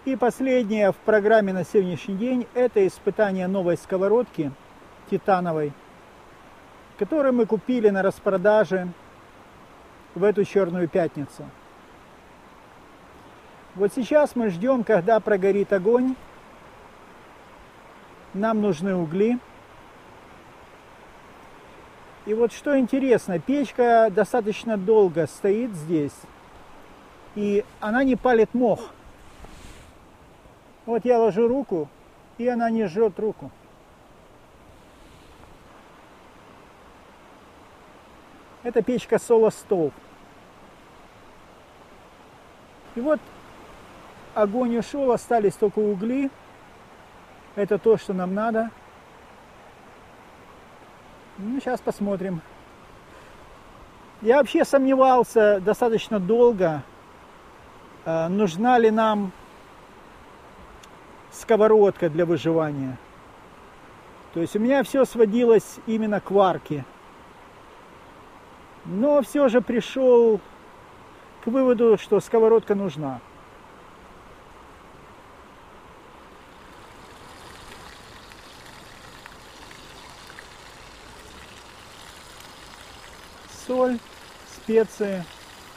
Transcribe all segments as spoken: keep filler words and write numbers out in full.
И последнее в программе на сегодняшний день – это испытание новой сковородки титановой, которую мы купили на распродаже в эту Черную пятницу. Вот сейчас мы ждем, когда прогорит огонь. Нам нужны угли. И вот что интересно, печка достаточно долго стоит здесь, и она не палит мох. Вот я ложу руку, и она не жжет руку. Это печка Solo Stove. И вот огонь ушел, остались только угли. Это то, что нам надо. Ну, сейчас посмотрим. Я вообще сомневался достаточно долго, нужна ли нам сковородка для выживания. То есть у меня все сводилось именно к варке. Но все же пришел к выводу, что сковородка нужна. Соль, специи.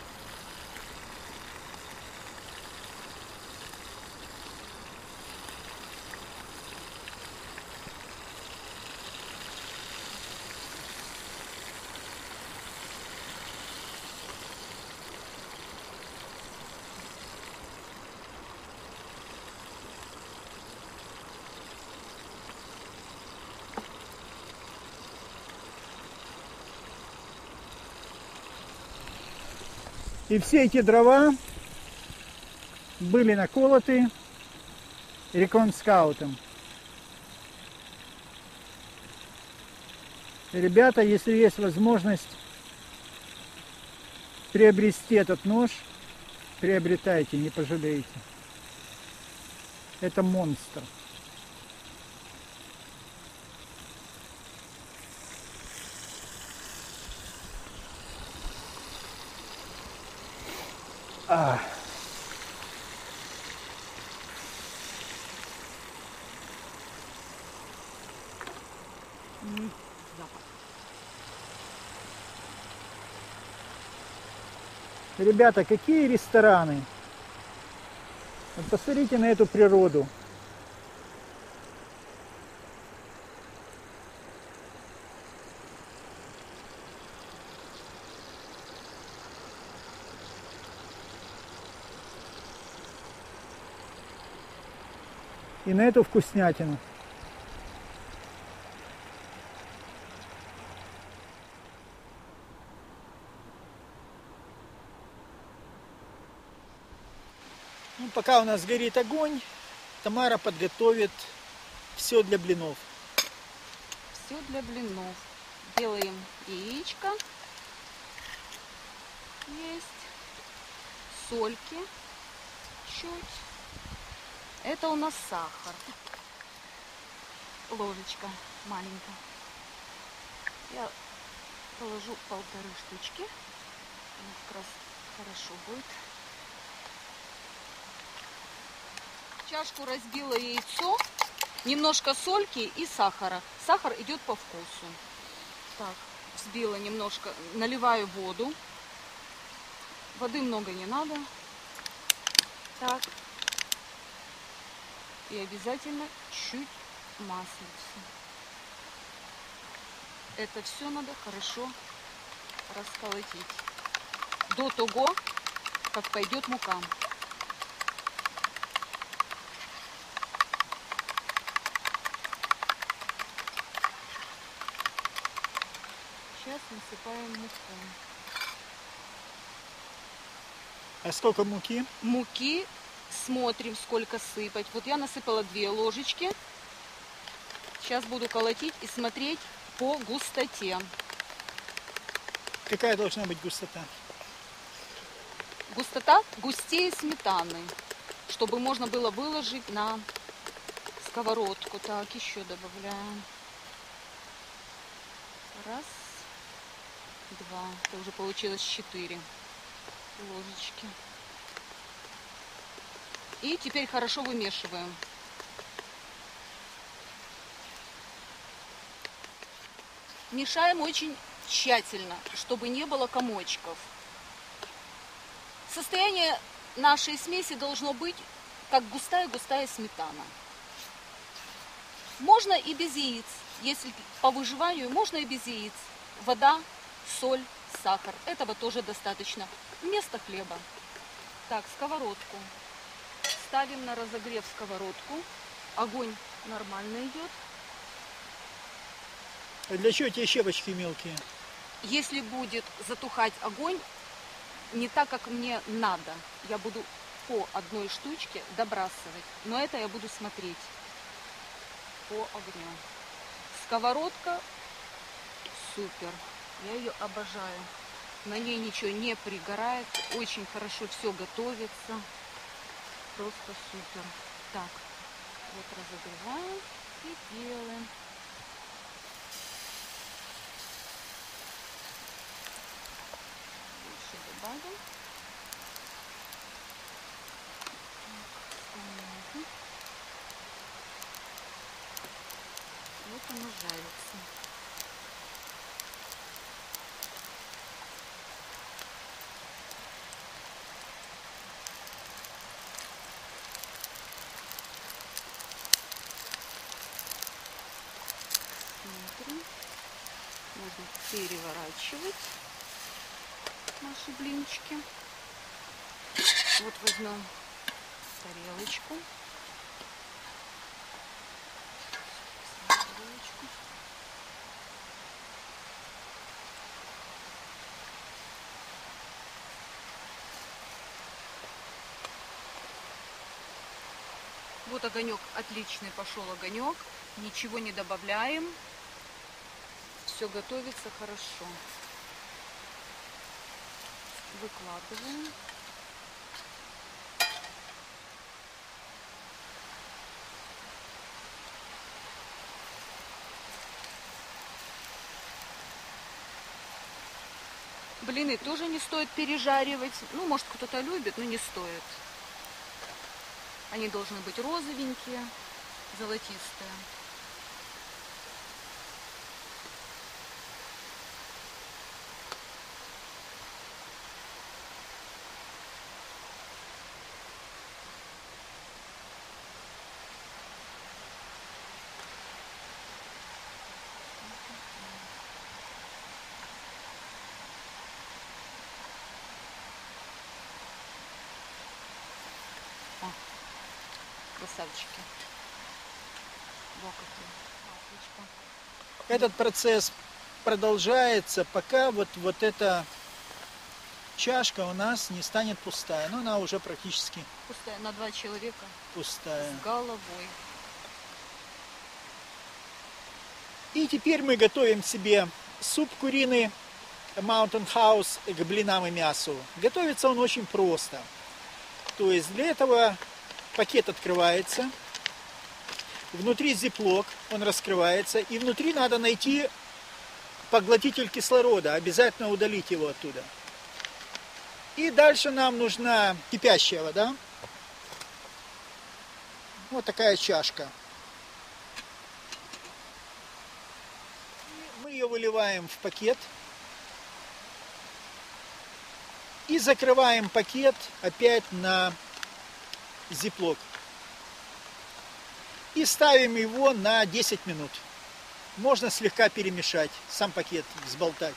И все эти дрова были наколоты реконскаутом. Ребята, если есть возможность приобрести этот нож, приобретайте, не пожалеете. Это монстр. А. Ребята, какие рестораны? Вот посмотрите на эту природу. И на эту вкуснятину. Ну, пока у нас горит огонь, Тамара подготовит все для блинов. Все для блинов. Делаем яичко. Есть. Сольки. Чуть. Это у нас сахар. Ложечка маленькая. Я положу полторы штучки. Как раз хорошо будет. В чашку разбила яйцо, немножко сольки и сахара. Сахар идет по вкусу. Так, взбила немножко, наливаю воду. Воды много не надо. Так. И обязательно чуть маслица. Это все надо хорошо расколотить. До того, как пойдет мука. Сейчас насыпаем муку. А сколько муки? Муки смотрим, сколько сыпать. Вот я насыпала две ложечки. Сейчас буду колотить и смотреть по густоте. Какая должна быть густота? Густота густее сметаны, чтобы можно было выложить на сковородку. Так, еще добавляем. Раз, два. Это уже получилось четыре ложечки. И теперь хорошо вымешиваем. Мешаем очень тщательно, чтобы не было комочков. Состояние нашей смеси должно быть как густая-густая сметана. Можно и без яиц. Если по выживанию, можно и без яиц. Вода, соль, сахар. Этого тоже достаточно. Вместо хлеба. Так, сковородку. Ставим на разогрев сковородку. Огонь нормально идет. А для чего эти щепочки мелкие? Если будет затухать огонь не так, как мне надо, я буду по одной штучке добрасывать. Но это я буду смотреть по огню. Сковородка супер. Я ее обожаю. На ней ничего не пригорает. Очень хорошо все готовится. Просто супер. Так, вот разогреваем и делаем. Больше добавим. Вот оно жарится. Смотрим. Можно переворачивать наши блинчики. Вот возьмем тарелочку. Тарелочку. Вот огонек, отличный пошел огонек. Ничего не добавляем. Все готовится хорошо. Выкладываем. Блины тоже не стоит пережаривать. Ну, может, кто-то любит, но не стоит. Они должны быть розовенькие, золотистые. О, красавчики. Вот какие. Маслечко. Этот процесс продолжается, пока вот, вот эта чашка у нас не станет пустая. Но она уже практически Пустая на два человека пустая. с головой. И теперь мы готовим себе суп куриный Mountain House к блинам и мясу. Готовится он очень просто. То есть для этого пакет открывается, внутри зиплок, он раскрывается, и внутри надо найти поглотитель кислорода, обязательно удалить его оттуда. И дальше нам нужна кипящая вода. Вот такая чашка. Мы ее выливаем в пакет. И закрываем пакет опять на зиплок. И ставим его на десять минут. Можно слегка перемешать, сам пакет взболтать.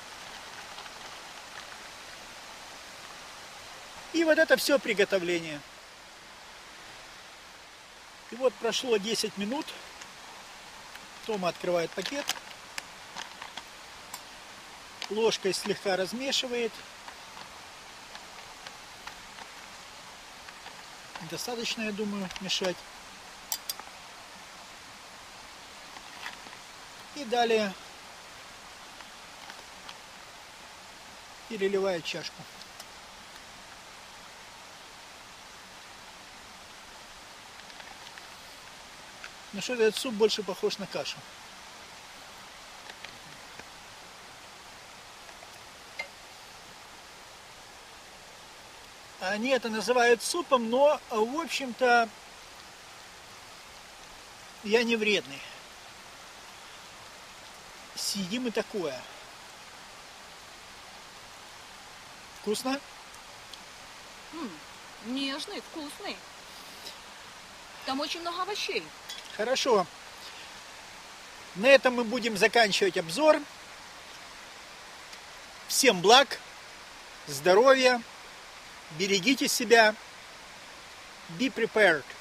И вот это все приготовление. И вот прошло десять минут. Тома открывает пакет. Ложкой слегка размешивает. Достаточно, я думаю, мешать. И далее переливает чашку. Ну что, этот суп больше похож на кашу. Они это называют супом, но, в общем-то, я не вредный. Съедим и такое. Вкусно? М, нежный, вкусный. Там очень много овощей. Хорошо. На этом мы будем заканчивать обзор. Всем благ, здоровья, берегите себя. Be prepared.